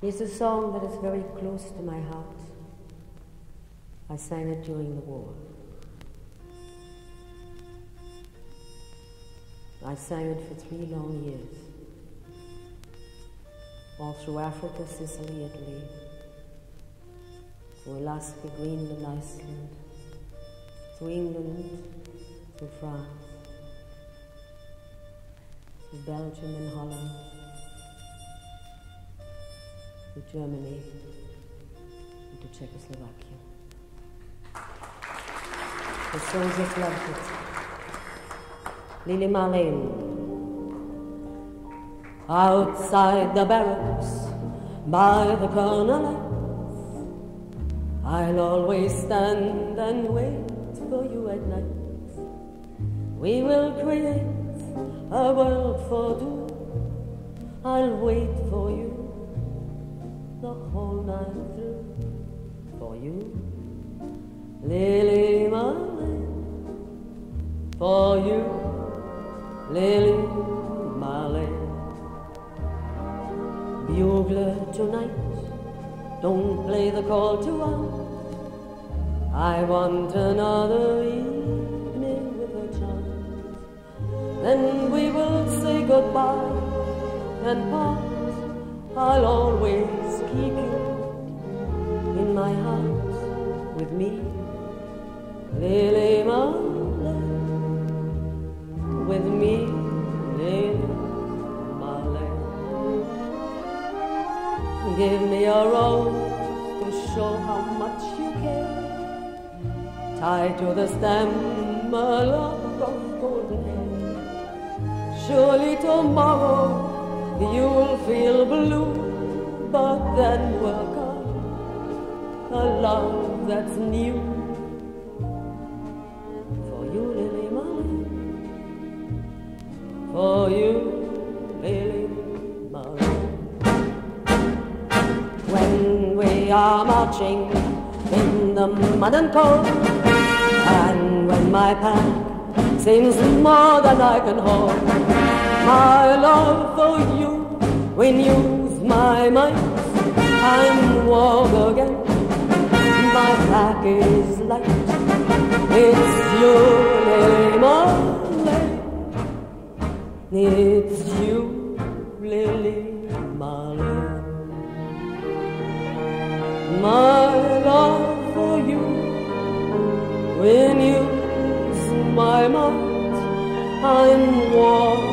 It's a song that is very close to my heart. I sang it during the war. I sang it for 3 long years, all through Africa, Sicily, Italy, through Alaska, Greenland, Iceland, through England, through France, through Belgium and Holland, through Germany, and to Czechoslovakia. The soldiers loved it. Lili Marlene. Outside the barracks, by the colonel, I'll always stand and wait for you at night. We will create a world for two. I'll wait for you the whole night through. For you, Lili Marlene. For you, Lili Marlene. Bugler tonight, don't play the call to arms. I want another evening with a chance. Then we will say goodbye and part. I'll always keep you in my heart with me, Lili Marlene. With me, Lili Marlene. Give me a rose to show how much you care. Tied to the stem a lock of golden hair. Surely tomorrow you'll feel blue, but then work on a love that's new. For you, Lili Marlene. For you, Lili Marlene. When we are marching in the mud and cold, and when my pack seems more than I can hold, my love for you renews my might. I'm warm again, my pack is light. It's you, Lili Marlene. It's you, Lili Marlene. My love for you renews my might. I'm warm